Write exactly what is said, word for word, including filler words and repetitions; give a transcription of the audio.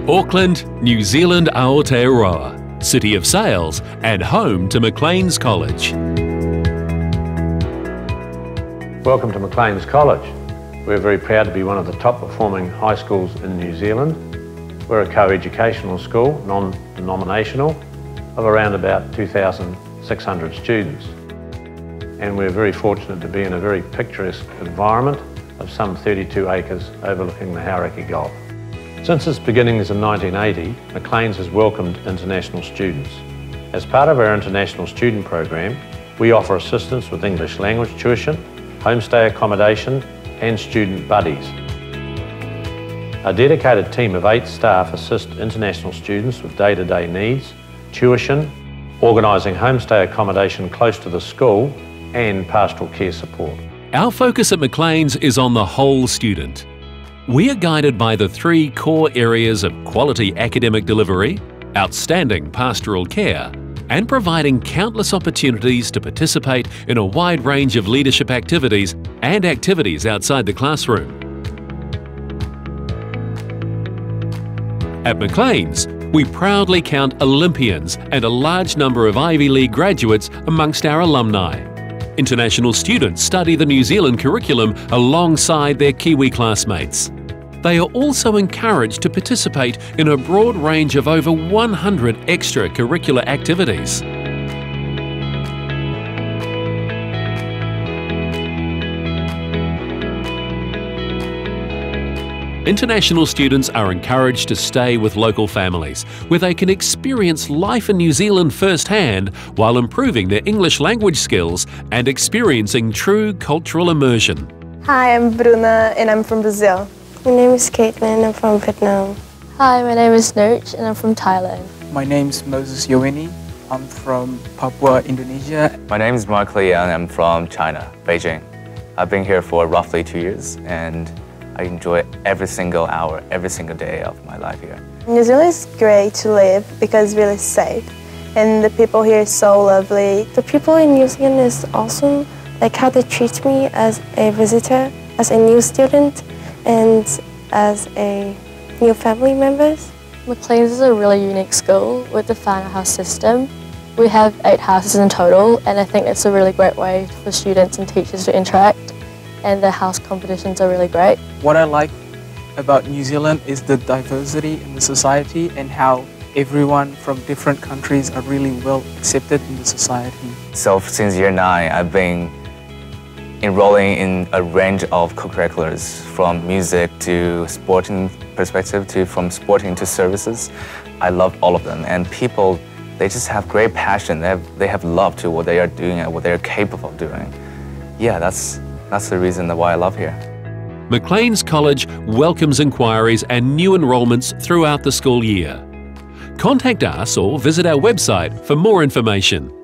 Auckland, New Zealand Aotearoa, City of Sales and home to Macleans College. Welcome to Macleans College. We're very proud to be one of the top performing high schools in New Zealand. We're a co-educational school, non-denominational, of around about two thousand six hundred students. And we're very fortunate to be in a very picturesque environment of some thirty-two acres overlooking the Hauraki Gulf. Since its beginnings in nineteen eighty, Macleans has welcomed international students. As part of our international student program, we offer assistance with English language tuition, homestay accommodation and student buddies. A dedicated team of eight staff assist international students with day-to-day needs, tuition, organising homestay accommodation close to the school and pastoral care support. Our focus at Macleans is on the whole student. We are guided by the three core areas of quality academic delivery, outstanding pastoral care, and providing countless opportunities to participate in a wide range of leadership activities and activities outside the classroom. At Macleans, we proudly count Olympians and a large number of Ivy League graduates amongst our alumni. International students study the New Zealand curriculum alongside their Kiwi classmates. They are also encouraged to participate in a broad range of over one hundred extracurricular activities. International students are encouraged to stay with local families, where they can experience life in New Zealand firsthand while improving their English language skills and experiencing true cultural immersion. Hi, I'm Bruna and I'm from Brazil. My name is Caitlin, I'm from Vietnam. Hi, my name is Nooch and I'm from Thailand. My name is Moses Yoweni. I'm from Papua, Indonesia. My name is Mark Lee and I'm from China, Beijing. I've been here for roughly two years and I enjoy every single hour, every single day of my life here. New Zealand is great to live because it's really safe and the people here are so lovely. The people in New Zealand is awesome, like how they treat me as a visitor, as a new student, and as a new family members. Macleans is a really unique school with the whanau house system. We have eight houses in total and I think it's a really great way for students and teachers to interact, and the house competitions are really great. What I like about New Zealand is the diversity in the society and how everyone from different countries are really well accepted in the society. So since year nine, I've been enrolling in a range of co-curriculars, from music to sporting perspective to from sporting to services. I love all of them, and people, they just have great passion. They have, they have love to what they are doing and what they are capable of doing. Yeah, that's, that's the reason why I love here. Macleans College welcomes inquiries and new enrolments throughout the school year. Contact us or visit our website for more information.